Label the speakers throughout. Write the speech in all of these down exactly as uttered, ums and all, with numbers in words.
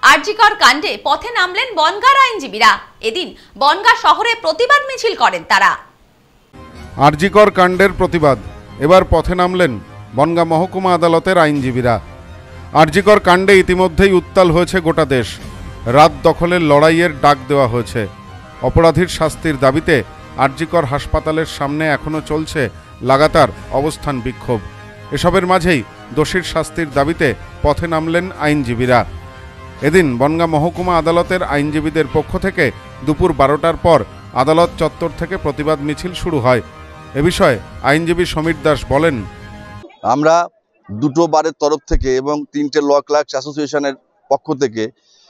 Speaker 1: আরজিকর কাণ্ডে পথে নামলেন বনগাঁর আইনজীবীরা। এদিন বনগাঁ শহরে প্রতিবাদ মিছিল করেন তারা।
Speaker 2: আরজিকর কাণ্ডের প্রতিবাদ, এবার পথে নামলেন বনগাঁ মহকুমা আদালতের আইনজীবীরা। আরজিকর কাণ্ডে ইতিমধ্যেই উত্তাল হয়েছে গোটা দেশ। রাত দখলের লড়াইয়ের ডাক দেওয়া হয়েছে। অপরাধীর শাস্তির দাবিতে আরজিকর হাসপাতালের সামনে এখনও চলছে লাগাতার অবস্থান বিক্ষোভ। এসবের মাঝেই দোষীর শাস্তির দাবিতে পথে নামলেন আইনজীবীরা। এদিন বনগাঁ মহকুমা আদালতের আইনজীবীদের পক্ষ থেকে দুপুর বারোটার পর আদালত চত্বর থেকে প্রতিবাদ মিছিল শুরু হয়। এ বিষয়ে আইনজীবী সমীর দাস বলেন,
Speaker 3: আমরা দুটো বারের তরফ থেকে এবং তিনটে ল ক্লার্কস অ্যাসোসিয়েশনের পক্ষ থেকে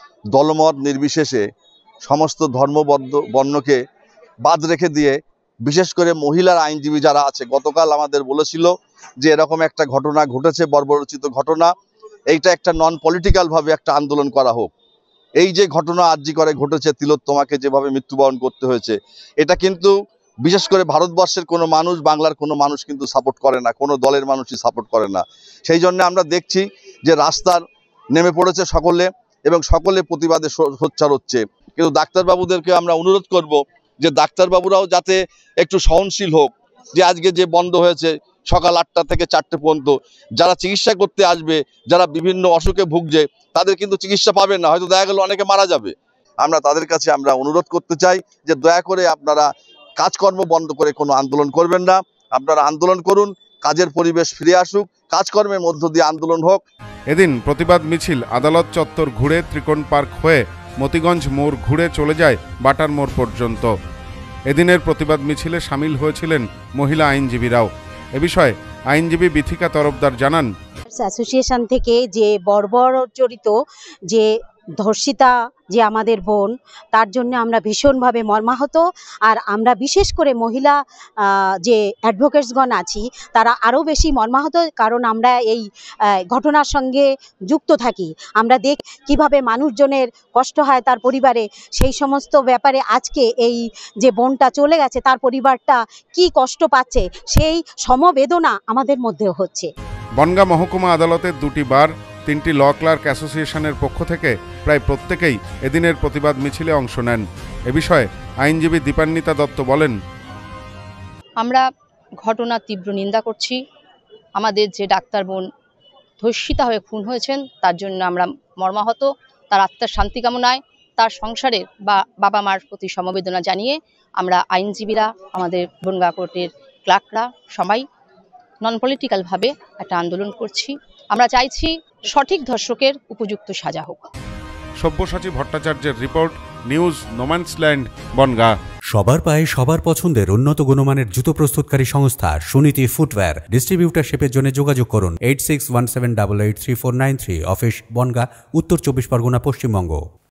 Speaker 3: দলমত নির্বিশেষে সমস্ত ধর্মবদ্ধ বর্ণকে বাদ রেখে দিয়ে, বিশেষ করে মহিলার আইনজীবী যারা আছে, গতকাল আমাদের বলেছিল যে এরকম একটা ঘটনা ঘটেছে, বর্বরচিত ঘটনা, এইটা একটা নন পলিটিক্যালভাবে একটা আন্দোলন করা হোক। এই যে ঘটনা আরজি করে ঘটেছে, তিলোত্তমাকে যেভাবে মৃত্যুবরণ করতে হয়েছে, এটা কিন্তু বিশেষ করে ভারতবর্ষের কোনো মানুষ, বাংলার কোনো মানুষ কিন্তু সাপোর্ট করে না, কোনো দলের মানুষই সাপোর্ট করে না। সেই জন্য আমরা দেখছি যে রাস্তার নেমে পড়েছে সকলে এবং সকলে প্রতিবাদে সোচ্চার হচ্ছে। কিন্তু ডাক্তারবাবুদেরকে আমরা অনুরোধ করব যে ডাক্তারবাবুরাও যাতে একটু সহনশীল হোক। যে আজকে যে বন্ধ হয়েছে সকাল আটটা থেকে চারটে পর্যন্ত, যারা চিকিৎসা করতে আসবে, যারা বিভিন্ন অসুখে ভুগছে, তাদের কিন্তু চিকিৎসা পাবে না, হয়তো দেখা গেল অনেকে মারা যাবে। আমরা তাদের কাছে আমরা অনুরোধ করতে চাই যে দয়া করে আপনারা কাজকর্ম বন্ধ করে কোনো আন্দোলন করবেন না। আপনারা আন্দোলন করুন, কাজের পরিবেশ ফিরে আসুক, কাজকর্মের মধ্য দিয়ে আন্দোলন হোক।
Speaker 2: এদিন প্রতিবাদ মিছিল আদালত চত্বর ঘুরে ত্রিকোণ পার্ক হয়ে মতিগঞ্জ মোড় ঘুরে চলে যায় বাটার মোড় পর্যন্ত। এদিনের প্রতিবাদ মিছিলে সামিল হয়েছিলেন মহিলা আইনজীবীরাও। এ বিষয়ে আইনজীবী বিথিকা তরফদার জানান,
Speaker 4: অ্যাসোসিয়েশন থেকে যে বর্বরচরিত যে ধর্ষিতা যে আমাদের বোন, তার জন্য আমরা ভীষণভাবে মর্মাহত। আর আমরা বিশেষ করে মহিলা যে অ্যাডভোকেটসগণ আছি তারা আরও বেশি মর্মাহত, কারণ আমরা এই ঘটনার সঙ্গে যুক্ত থাকি। আমরা দেখ কিভাবে মানুষজনের কষ্ট হয় তার পরিবারে, সেই সমস্ত ব্যাপারে আজকে এই যে বোনটা চলে গেছে তার পরিবারটা কি কষ্ট পাচ্ছে, সেই সমবেদনা আমাদের মধ্যে হচ্ছে।
Speaker 2: বনগাঁ মহকুমা আদালতের দুটি বার, তিনটি ল ক্লার্ক অ্যাসোসিয়েশনের পক্ষ থেকে প্রায় প্রত্যেকেই এদিনের প্রতিবাদ মিছিলে অংশ নেন। এ বিষয়ে আইনজীবী দীপান্বিতা দত্ত বলেন,
Speaker 5: আমরা ঘটনার তীব্র নিন্দা করছি। আমাদের যে ডাক্তার বোন ধর্ষিতা হয়ে খুন হয়েছেন তার জন্য আমরা মর্মাহত। তার আত্মার শান্তি কামনায়, তার সংসারের বা বাবা মার প্রতি সমবেদনা জানিয়ে আমরা আইনজীবীরা, আমাদের বনগাঁ কোর্টের ক্লার্করা সবাই নন পলিটিক্যালভাবে একটা আন্দোলন করছি। আমরা চাইছি সঠিক ধর্ষকের উপযুক্ত সাজা হোক।
Speaker 2: সব্যসাচী ভট্টাচার্যের রিপোর্ট, নিউজ নোম্যান্সল্যান্ড, বনগাঁ।
Speaker 6: সবার পায়ে সবার পছন্দের উন্নত গুণমানের জুতো প্রস্তুতকারী সংস্থা সুনীতি ফুটওয়্যার। ডিস্ট্রিবিউটারশিপের জন্য যোগাযোগ করুন eight six one seven double eight three four nine three. Office Bongaon, উত্তর চব্বিশ পরগনা, পশ্চিমবঙ্গ।